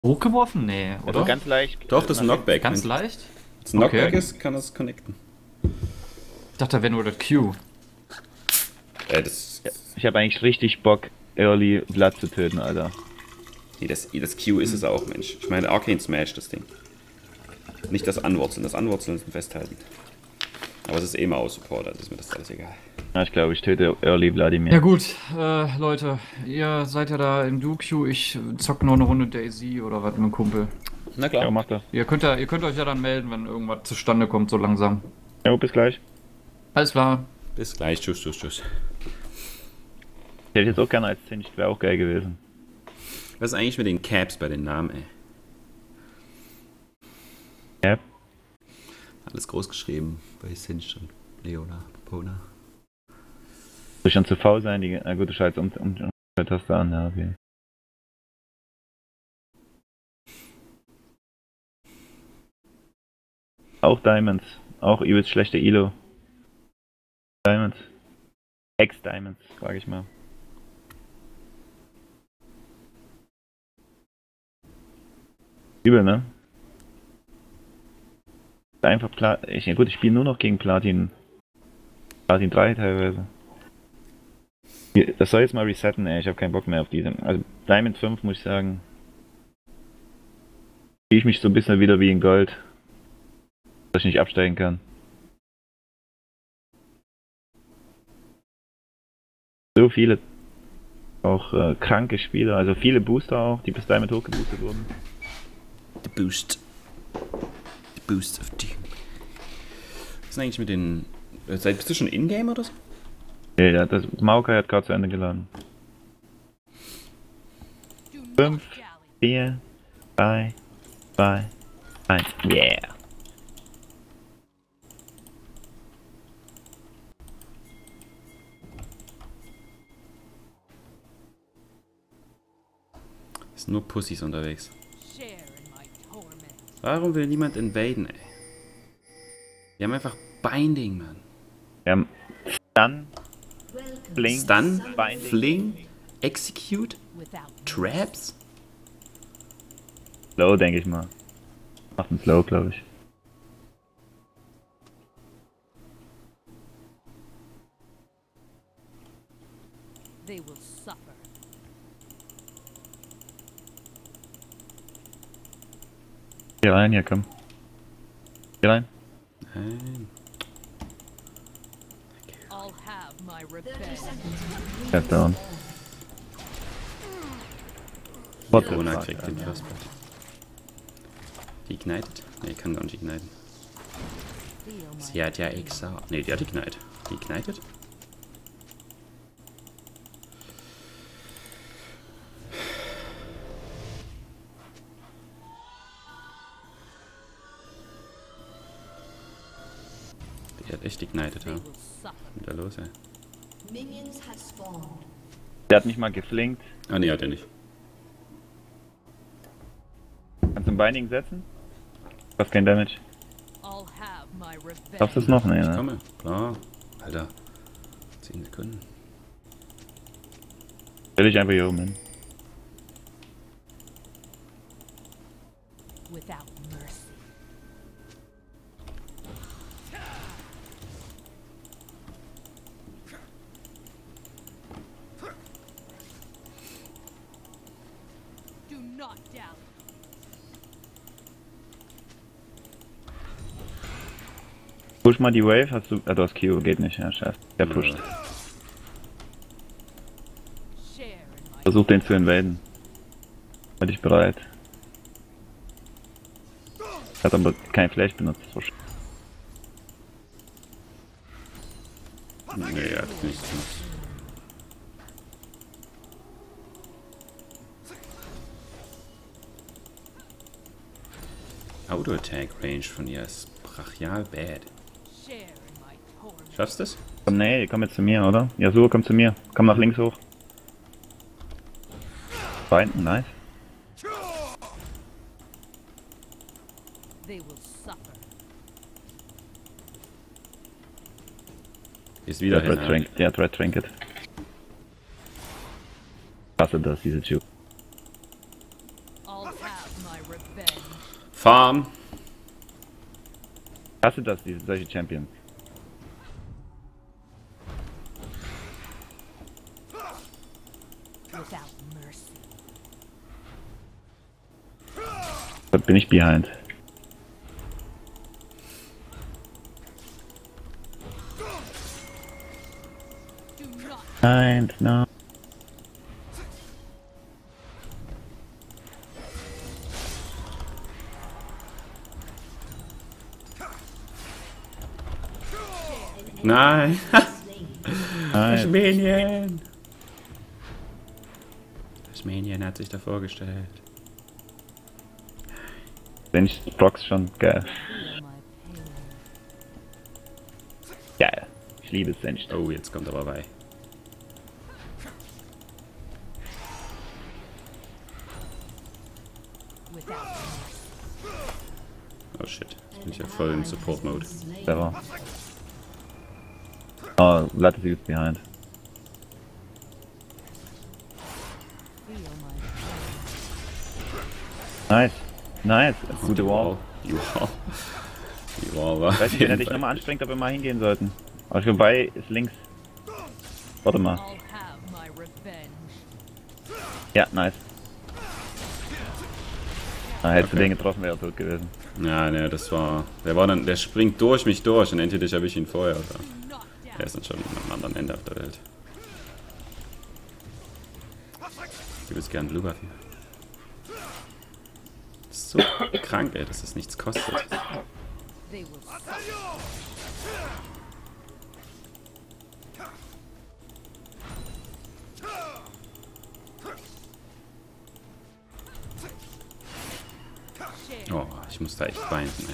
Hochgeworfen? Nee, oder? Also ganz leicht. Doch, das ist ein Knockback. Ganz Wenn leicht? es ein Knockback Okay. ist, kann es connecten. Ich dachte, da wäre nur das Q. Das, Ich habe eigentlich richtig Bock, Early Blood zu töten, Alter. nee, das Q ist es auch, Mensch. Ich meine, Arcane Smash, das Ding. Nicht das Anwurzeln. Das Anwurzeln ist ein Festhalten. Aber es ist eh mal aus Support, also ist mir das alles egal. Ja, ich glaube, ich töte Early Vladimir. Ja gut, Leute, ihr seid ja da im Duo-Queue, ich zock noch eine Runde Daisy oder was mit dem Kumpel. Na klar. Ja, mach das. Ihr könnt euch ja dann melden, wenn irgendwas zustande kommt, so langsam. Jo, bis gleich. Alles klar. Bis gleich. Tschüss, tschüss, tschüss. Ich hätte jetzt auch gerne als 10, wäre auch geil gewesen. Was ist eigentlich mit den Caps bei den Namen, ey? Ja. Alles groß geschrieben bei Sinch und Leona, Pona. Soll ich schon zu faul sein? Na gut, du schaltest um Taste an, ja, okay. Auch Diamonds. Auch übelst schlechte Elo. Diamonds. Ex-Diamonds, frage ich mal. Übel, ne? Einfach gut, ich spiele nur noch gegen Platin. Platin 3 teilweise. Das soll jetzt mal resetten, ey. Ich habe keinen Bock mehr auf diese. Also Diamond 5 muss ich sagen. Fühle ich mich so ein bisschen wieder wie in Gold. Dass ich nicht absteigen kann. So viele auch kranke Spieler, also viele Booster auch, die bis Diamond hochgeboostet wurden. The Boost. The Boost of Doom. Was ist denn eigentlich mit den... Bist du schon in-game oder so? Ja, das Maokai hat gerade zu Ende geladen. 5, 4, 3, 2, 1. Yeah! Es sind nur Pussys unterwegs. Warum will niemand invaden, ey? Wir haben einfach Binding, Mann. Wir haben Stun, Blink, Stun, Binding. Fling, Execute, Traps? Slow, denke ich mal. Macht einen Slow, glaube ich. They will suffer. Hier rein, hier, komm. Hier rein. Nein. I'll have my revenge. Step down. What the Corona fuck, kriegt den Alter. First Blood. Die ignited? Ne, kann gar nicht igniten. Sie hat ja Exa. Ne, die hat ignite. Die ignited? Die hat echt ignited, ja. They will suffer. Was ist da los, ey? Minions have spawned. Der hat mich mal geflinkt. Ah, ne, hat er nicht. Kannst du ein Binding setzen? Du hast kein Damage. I'll have my revenge. Schaffst du es noch? Nee, Ich ne? komme, klar. Alter. 10 Sekunden. Stell dich einfach hier oben hin. Without mercy. Do not doubt. Push mal die Wave, hast du. Du hast Q, geht nicht, ja, scheiße. Der pusht. Share in my Versuch den zu invaden. Bin ich bereit. Hat aber kein Flash benutzt. So Ne, er hat nichts gemacht. Auto-Attack-Range von ihr ist brachial bad. share in my torment. Schaffst du es? Komm, nee, komm jetzt zu mir, oder? Yasuo, komm zu mir. Komm nach links hoch. Binden, nice. They will suffer. Ist Der wieder hat Red hin. Trinket. Der hat Red Trinket. Ich hasse das, diese Tube. I'll have my revenge. Farm. Ich hasse das, diese solche Champions. Without mercy. Da bin ich behind. Do not Nein, no. Nein. Nein. Schmähnchen. Schmähnchen hat sich da vorgestellt. Wenn ich Procs schon geil. feel my pain. Geil. Ich liebe es Sencht. Oh, jetzt kommt aber bei. Without mercy. Oh shit. Jetzt bin ich ja voll im Support-Mode. Clever. Oh, Latte ist behind. Feel my Nice. Nice. Gute Wall. Die Wall. Die Wall war. Ich weiß nicht, wenn er dich nochmal anstrengt, ob wir mal hingehen sollten. Aber vorbei ist links. Warte mal. I'll have my revenge. Ja, nice. Ah, hättest du Okay. den getroffen, wäre er tot gewesen. Ja, ne, das war. Der springt durch mich durch und entweder ich erwische ihn vorher oder. Do not Der doubt. ist dann schon am anderen Ende auf der Welt. Ich gebe jetzt gern Blue Buff hier. Das ist so krank, ey, dass das nichts kostet. They will suffer. Share. Oh, ich muss da echt weinen, ey.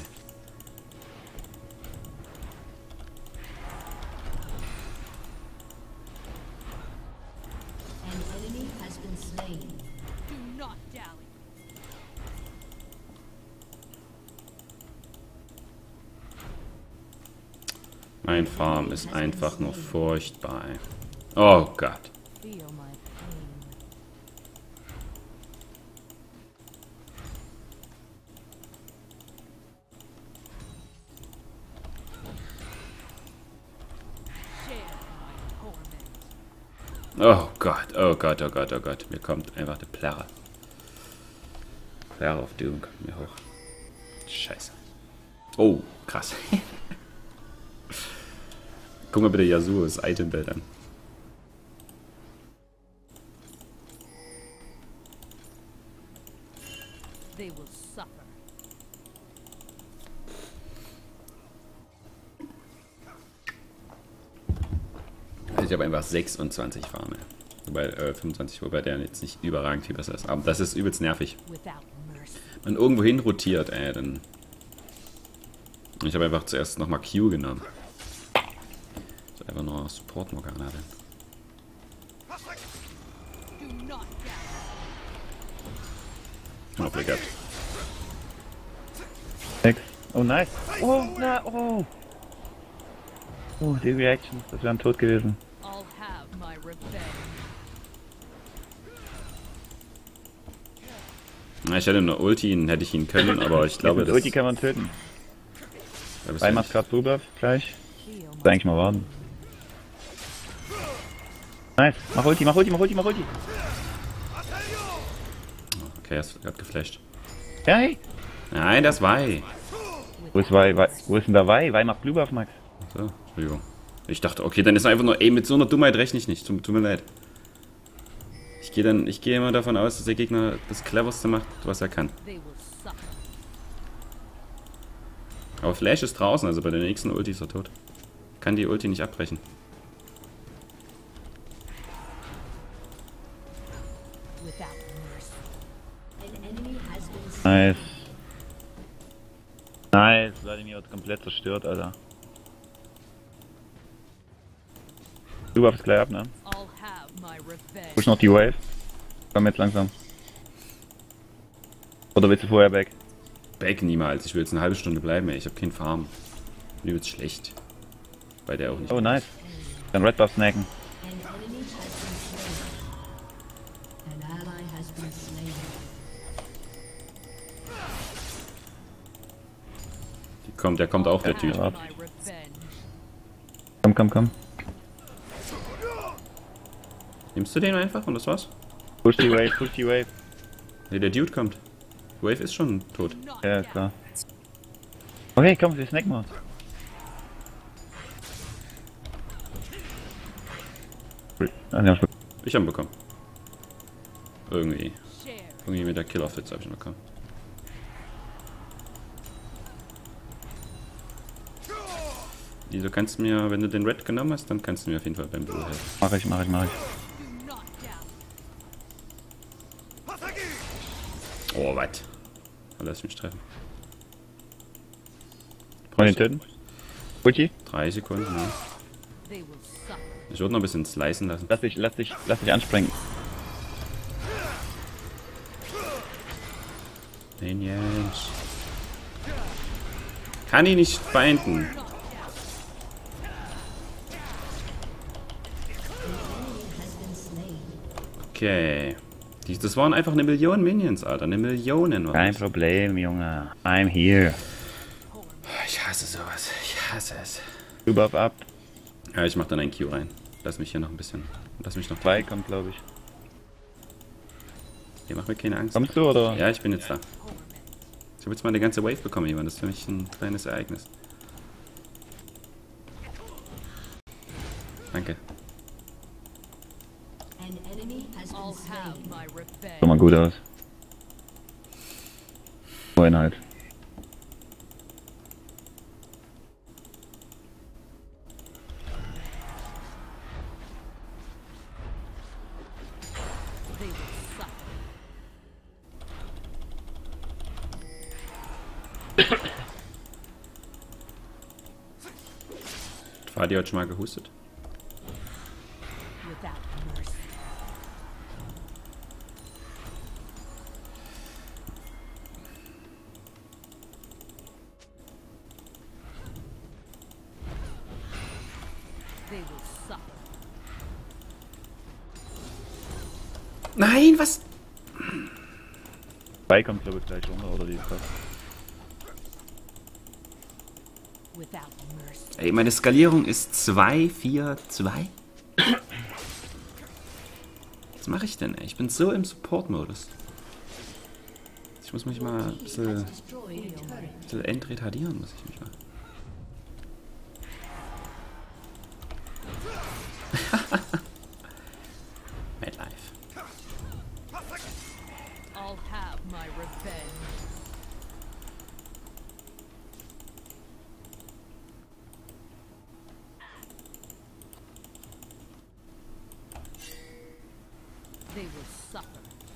An enemy has been slain. Do not dally. Mein Farm ist einfach nur furchtbar, ey. Oh Gott. Feel my pain. Share my torment. Oh Gott, oh Gott, oh Gott, oh Gott. Mir kommt einfach der Plärre. Plärre of Doom kommt mir hoch. Scheiße. Oh, krass. Guck mal bitte Yasuo's Itembild an. They will suffer. Also ich habe einfach 26 Farme. Wobei, 25, wobei der jetzt nicht überragend viel besser ist. Aber das ist übelst nervig. Without mercy. Wenn man irgendwo hin rotiert, ey, dann... Ich habe einfach zuerst nochmal Q genommen. Ich habe einfach nur Support Morgana drin. Do not doubt. Oh, Blick gehabt. Nix. Oh, nice. Oh, na, oh. Oh, die Reactions, das wären tot gewesen. I'll have my revenge. Na, ich hätte eine Ulti, hätte ich ihn können, aber ich glaube, Mit Ulti kann man töten. da bist Bei du macht nicht- gerade Blue Buff gleich. Feel Muss my eigentlich mal warten. Nice. Mach Ulti, mach Ulti, mach Ulti, mach Ulti. Okay, er hat geflasht. Ja, hey. Nein, das war I. Wo ist Wei? Wo ist denn der Wei? Wei macht Blue Buff, Max. So, Entschuldigung. Ich dachte, okay, dann ist einfach nur, ey, mit so einer Dummheit rechne ich nicht. Tut mir leid. Ich gehe immer davon aus, dass der Gegner das Cleverste macht, was er kann. They will suffer. Aber Flash ist draußen, also bei der nächsten Ulti ist er tot. Kann die Ulti nicht abbrechen. Without mercy. An enemy has been slain. Nice. Nice. Vladimir wird komplett zerstört, Alter. Blue Buff ist gleich ab, ne? I'll have my revenge. Push noch die Wave. Komm jetzt langsam. Oder willst du vorher back? Back niemals. Ich will jetzt eine halbe Stunde bleiben, ey. Ich habe keinen Farm. Mir wird's schlecht. Bei der auch nicht. Oh, nice. Dann Red Buff snacken. An enemy has been slain. An ally has been slain. Kommt, der kommt auch, der Typ. Ja. My revenge. Komm, komm, komm. Nimmst du den einfach und das war's? Push die Wave, push die Wave. Ne, der Dude kommt. Wave ist schon tot. Not Ja, down. klar. Okay, komm, wir snacken mal. Ah, ne, Ich hab ihn bekommen. Irgendwie. Share. Irgendwie mit der Killer-Fitz hab ich ihn bekommen. Du kannst mir, wenn du den Red genommen hast, dann kannst du mir auf jeden Fall beim Blue helfen. mach ich. Do not down. Oh, was? Lass mich treffen. Wollen wir den töten? Ulti? 3 Sekunden, ja. They will suffer. Ich würde noch ein bisschen slicen lassen. Lass dich anspringen. Minions. Kann ich nicht feinden. Okay. Das waren einfach 1 Million Minions, Alter. 1 Million. war Kein das. Problem, Junge. I'm here. Ich hasse sowas. Ich hasse es. Du buff ab. Ja, ich mach dann ein Q rein. Lass mich hier noch ein bisschen. Lass mich noch. 2 kommt, glaube ich. Ihr macht mir keine Angst. Kommst du, oder? Ja, ich bin jetzt da. Ich habe jetzt mal eine ganze Wave bekommen, Ivan. Das ist für mich ein kleines Ereignis. Danke. An enemy has been I'll have slain. my revenge. Sieht mal gut aus. Vorhin halt. They will suffer. Fadi hat schon mal gehustet. Without mercy. They will suffer. Nein, was? 2 kommt, glaube ich, gleich runter, oder die ist das. Without mercy. Ey, meine Skalierung ist 2, 4, 2. Was mache ich denn, ey? Ich bin so im Support-Modus. Ich muss mich mal ein bisschen Destroyed a turret. entretardieren, muss ich mich mal. Madlife. I'll have my revenge. They will suffer.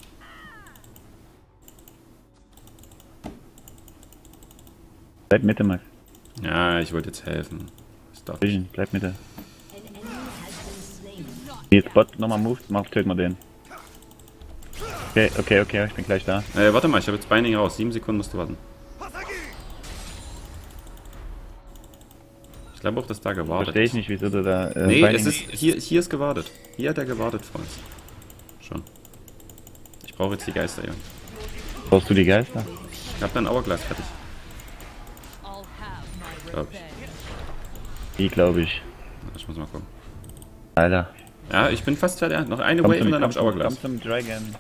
Bleib Mitte, Max. Ja, ich wollte jetzt helfen. Stop. Vision, bleib Mitte. An enemy has been slain. Jetzt Spot, nochmal Move, töten wir den. Okay, ich bin gleich da. Warte mal, ich habe jetzt Binding raus. 7 Sekunden musst du warten. Ich glaube auch, dass da gewartet Verstehe ich ist. nicht, wieso du da. Nee, Binding- es ist, hier ist gewartet. Hier hat er gewartet vor uns. Schon. Ich brauche jetzt die Geister, Junge. Brauchst du die Geister? Ich habe dann Hourglass fertig. I'll have my Glaub ich. revenge. Die, glaube ich. Ich muss mal gucken. Alter. Ja, ich bin fast fertig. Noch eine Komm Wave und dann habe ich Hourglass. Komm zum Dragon.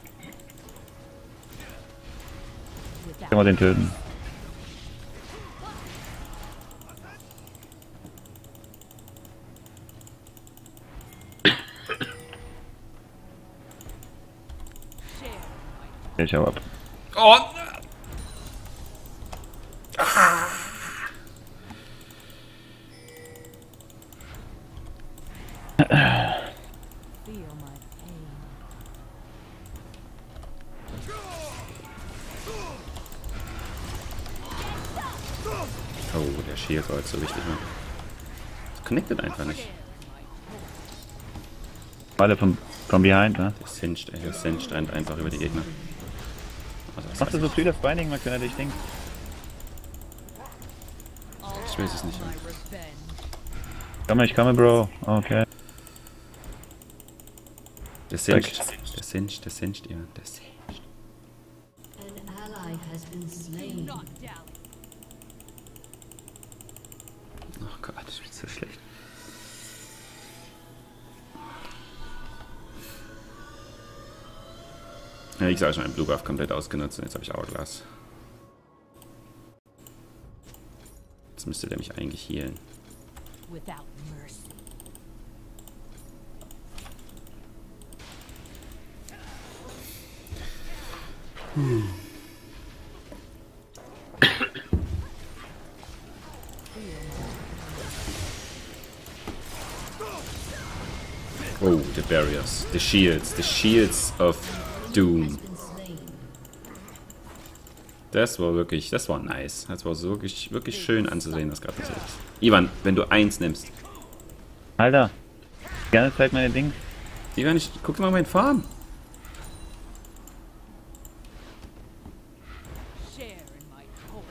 Without Können wir den töten? share. Okay, ich hau ab. Oh! Feel my pain. Oh, der Shield war jetzt so wichtig, ne? Das connectet einfach nicht. Alle von behind, ne? Der Singed, ey. Der Singed rennt einfach über die Gegner. Also, das Machst du weiß so viel das Binding, Max, wenn er dich denkt? ich weiß es nicht. My revenge. Komm, ich komme, Bro. Okay. Der Singed, der Singed, der Singed, ja. Der Singed. An ally has been slain. Not down. Gott, ich bin so schlecht. Ja, wie gesagt, ich habe meinen Blue Buff komplett ausgenutzt und jetzt habe ich Hourglass. Jetzt müsste der mich eigentlich healen. Without mercy. Oh, the barriers, the shields of Doom. Das war wirklich, das war nice. Das war so wirklich schön anzusehen, das gerade passiert ist. Ivan, wenn du 1 nimmst. Alter, die ganze Zeit meine Dings. Ivan, guck mal meinen Farm. Share in my hope.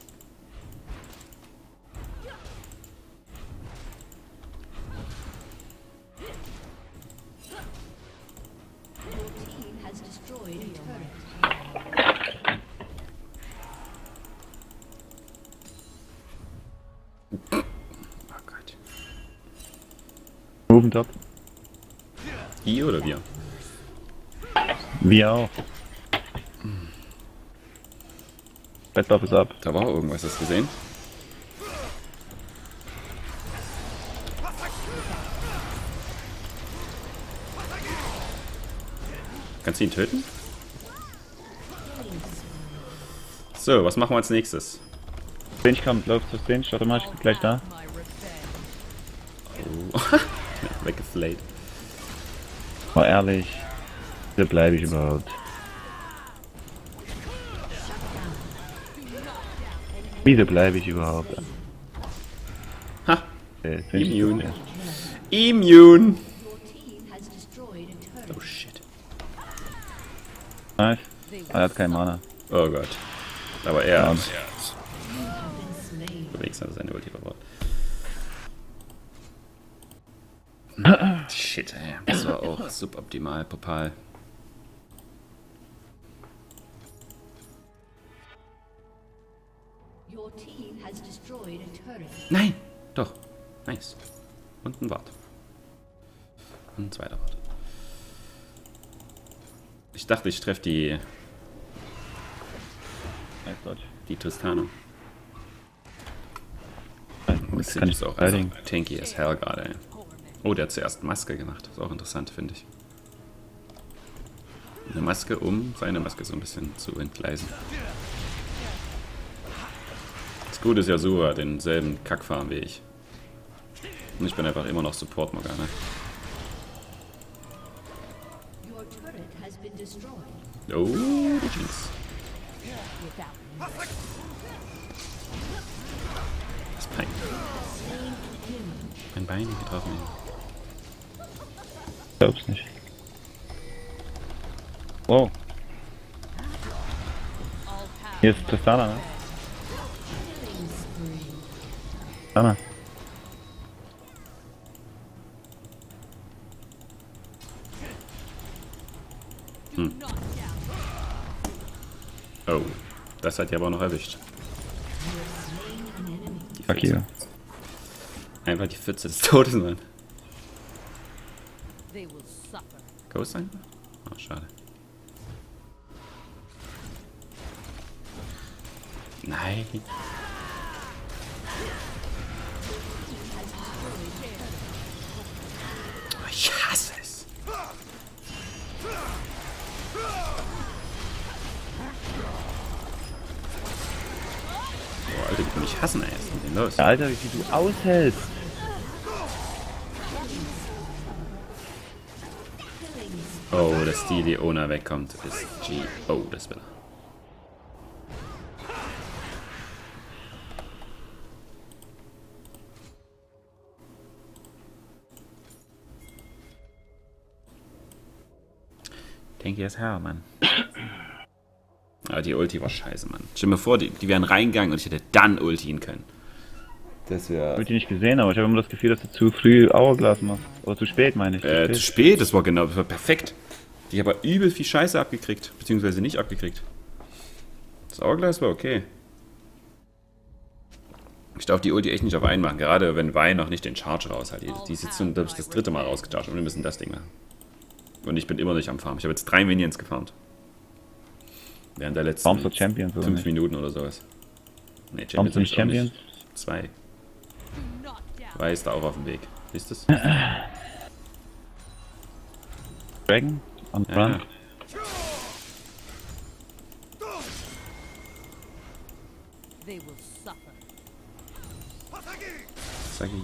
Your team has destroyed a turret. Oh Gott. Moving top. Ihr oder wir? Wir auch. Red Buff ist ab. Da war irgendwas, hast du gesehen? Kannst du ihn töten? So, was machen wir als nächstes? Stinch kommt, läuft zu Stinch, automatisch gleich da. My revenge. Oh. Weggeflayt. Oh, ehrlich. Hier bleibe ich überhaupt. Wieso bleibe ich überhaupt? Ha! Stinch Immune. ist- Immune! Your team has destroyed a turret. Oh shit. Nice. Er hat keinen Mana. Oh Gott. Aber er. Ja. Been slain. Unterwegs hat er seine Ulti verbaut. Shit, ey. Das war auch suboptimal, Popal. Your team has destroyed a turret. Nein! Doch. Nice. Und ein Wart. Und ein zweiter Wart. Ich dachte, ich treffe Nice Dodge. die Tristana. Das kann ich auch verteidigen. tanky as hell gerade, ey. Oh, der hat zuerst Maske gemacht. Ist auch interessant, finde ich. Eine Maske, um seine Maske so ein bisschen zu entgleisen. Das Gute ist ja, Sura hat denselben Kackfarm wie ich. Und ich bin einfach immer noch Support Morgana. Your turret has been destroyed. Oh, die Jinx. Without mercy. Das ist peinlich. Mein Bein getroffen. Ich glaub's nicht. Wow. Hier ist Tristana, ne? Tristana. Oh, das hat die aber noch erwischt. Die Fuck Pfütze. you. Einfach die Pfütze des Todes, Mann. They will suffer. Ghost einfach? Oh, schade. Nein. Oh, ich hasse es. Boah, Alter, die mich hassen, ey. Was ist denn los? Ja, Alter, wie viel du aushältst. Oh, dass die Leona wegkommt, ist G. Oh, das will er. Tanky as hell, Mann. Aber die Ulti war scheiße, Mann. Stell dir mal vor, die wären reingegangen und ich hätte dann ultien können. Das wäre... Hab ich die nicht gesehen, aber ich habe immer das Gefühl, dass du zu früh Hourglass machst. Oder zu spät, meine ich. Zu spät, das war genau, das war perfekt. Die haben aber übel viel Scheiße abgekriegt, beziehungsweise nicht abgekriegt. Das Hourglass war okay. darf die Ulti echt nicht auf einen machen, gerade wenn Vi noch nicht den Charge raus hat. Die ist jetzt das 3. Mal rausgecharged und wir müssen das Ding machen. Und ich bin immer nicht am Farm. Ich habe jetzt 3 Minions gefarmt. Während der letzten Farmst du Champions oder 5 nicht? Minuten oder sowas. Ne, Farmst du nicht Champions? 2. Do not doubt. Vi ist da auch auf dem Weg. Siehst du es? Dragon? On Ja, front? ja. They will suffer. Sagi.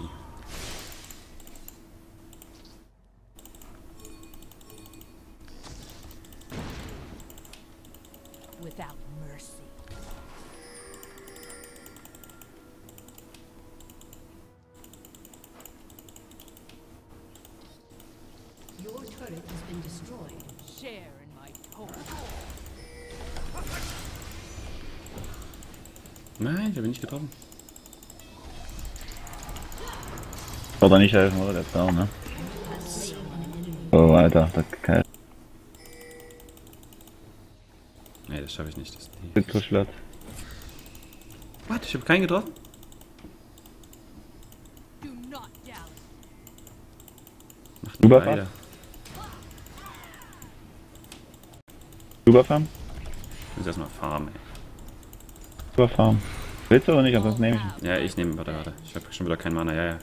Without mercy. Your turret has been destroyed. Share in my toll. Nein, ich habe ihn nicht getroffen. Oder nicht helfen, oder? Der ist down, ne? Oh, Alter, das ist geil. Nee, das schaffe ich nicht. Das ist Bitcoschlatt. What? Ich habe keinen getroffen? Do not doubt. Macht nur Überfahrt? weiter. Überfarm? Ich muss erstmal farmen, ey. Überfarm. Willst du oder nicht? Ansonsten nehme ich ihn. Ja, ich nehme, warte. Ich habe schon wieder keinen Mana, ja.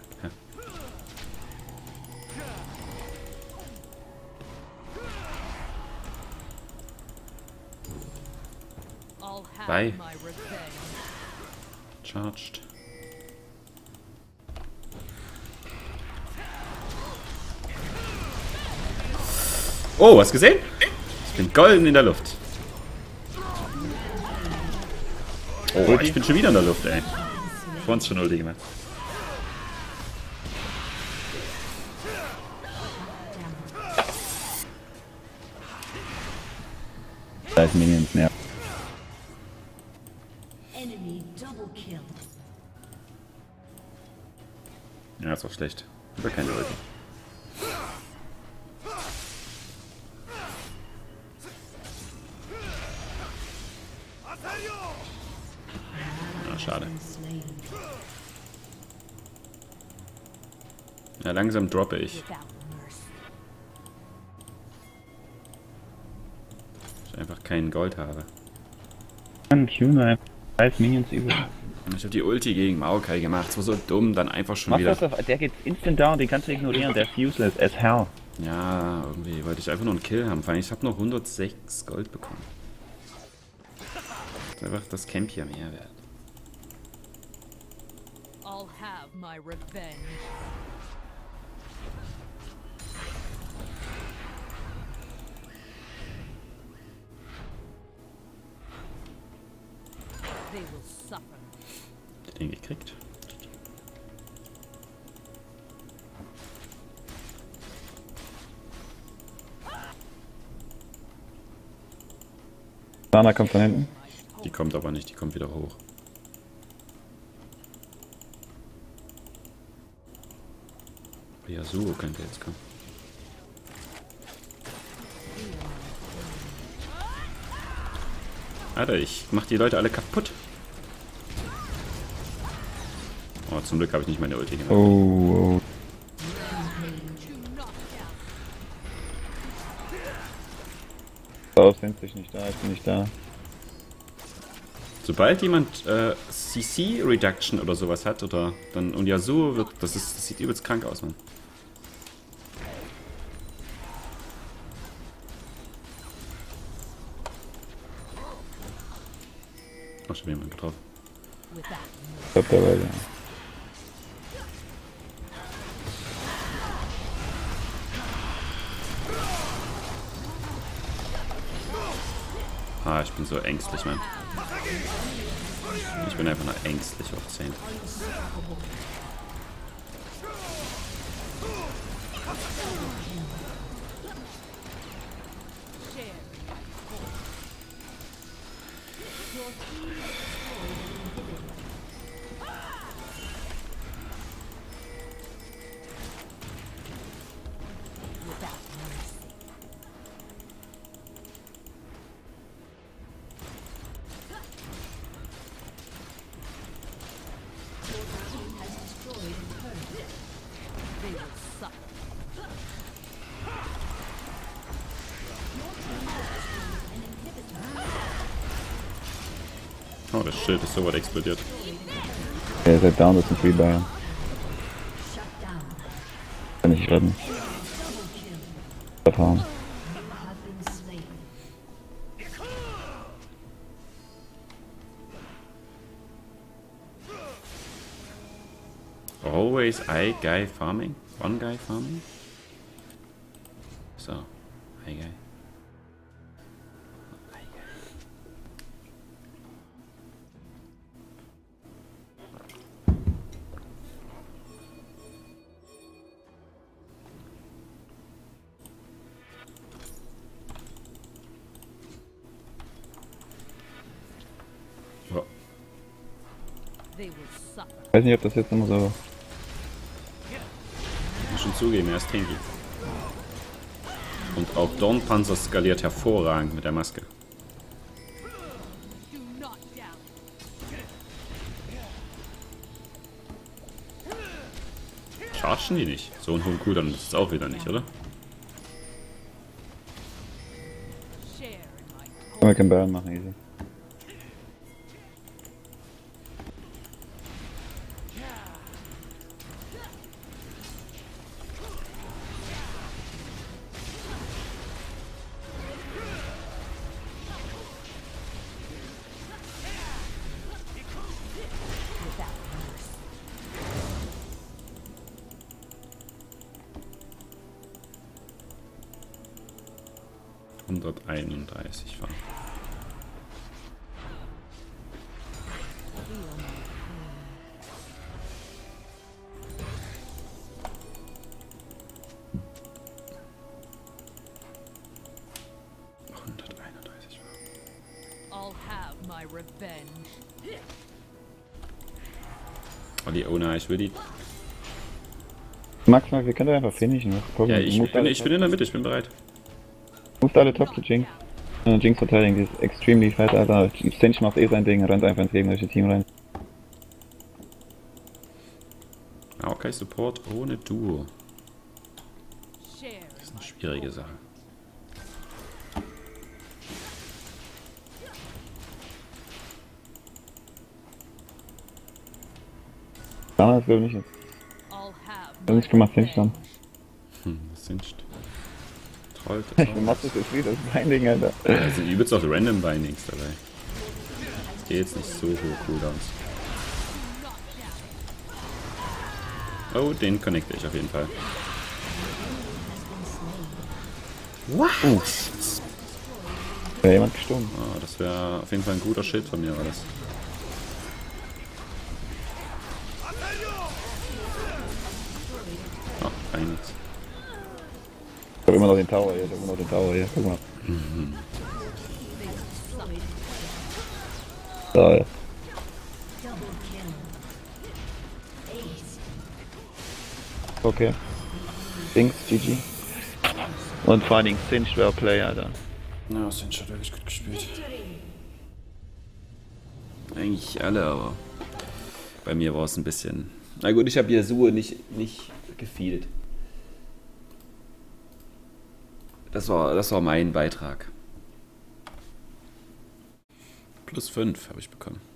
I'll have Bye. my revenge. Charged. Oh, hast du gesehen? Ich bin golden in der Luft. Oh, ich bin schon wieder in der Luft, ey. Vor uns schon Ulti gemacht. Da ist Minions, ja. Enemy double kill. Ja, ist auch schlecht. Aber keine Ulti. Ah, schade. Slain. Ja, langsam droppe ich. Without mercy. Ich einfach kein Gold habe. Mann, Q-Knife. 3 Minions über. Ich habe die Ulti gegen Maokai gemacht. Das war so dumm, dann einfach schon Mach wieder. das auf, der geht instant down, den kannst du ignorieren, der ist useless as hell. Ja, irgendwie wollte ich einfach nur einen Kill haben. Vor allem, ich habe noch 106 Gold bekommen. Das ist einfach das Camp hier mehr wert. I'll have my revenge. They will suffer. Den gekriegt. Sana kommt von hinten. Die kommt aber nicht, die kommt wieder hoch. Yasuo könnte jetzt kommen. Alter, ich mach die Leute alle kaputt. Oh, zum Glück habe ich nicht meine Ulti gemacht. Oh, oh. Raus, sind sich nicht da, ich bin nicht da. Sobald jemand CC Reduction oder sowas hat oder dann und Yasuo wird, das sieht übelst krank aus, Mann. Oh, schon jemand getroffen. Without Ich glaub, der war ja. Ah, ich bin so ängstlich, Mann. Ich bin einfach nur ängstlich auf 10. share. Without mercy. Oh, das Schild ist so weit explodiert. Er ist halt down, das ist ein Free Bayern. Kann ich retten. Verfahren. Have been slain. Always I guy farming? One guy farming? So, I guy. Ja. They will suffer. Ich weiß nicht, ob das jetzt immer so. Muss schon zugeben, er ist tanky. Und auch Dornpanzer skaliert hervorragend mit der Maske. Do not doubt. Chargen die nicht? So einen hohen Cooldown ist es auch wieder nicht, oder? Share in my Kann man keinen Baron machen, easy. without mercy. 131 fahren. Feel my pain. 131 fahren. I'll have my revenge. Oh, die Owner, ich will die. Max, wir können doch einfach finishen. Ja, ich bin in der Mitte, ich bin bereit. Musst alle top zu Jinx. Jinx verteidigen, die ist extremely fett, Alter. Stench macht eh sein Ding, rennt einfach ins gegnerische Team rein. Ah, okay, Support ohne Duo. Share in Das ist eine my schwierige Sache. Damals glaube ich nicht. I'll have Hab nichts gemacht, Finch dann. Das sind Trollt. Ich mach das jetzt wieder, das Binding, Alter. Da sind übelst auch Random Bindings dabei. Das geht jetzt nicht so hohe Cooldowns. Oh, den connecte ich auf jeden Fall. Wäre jemand gestorben. Oh, das wäre auf jeden Fall ein guter Schild von mir, war das. Oh, einiges. Ich hab immer noch den Tower hier, guck mal. So, ja. Double kill. Ace. Okay. Dings, GG. Und vor allen Dingen Cinch wäre Player, Alter. Na, ja, sind schon wirklich gut gespielt. Eigentlich alle, aber bei mir war es ein bisschen. Na gut, ich habe Yasuo nicht gefeedet. Das war mein Beitrag. +5 habe ich bekommen.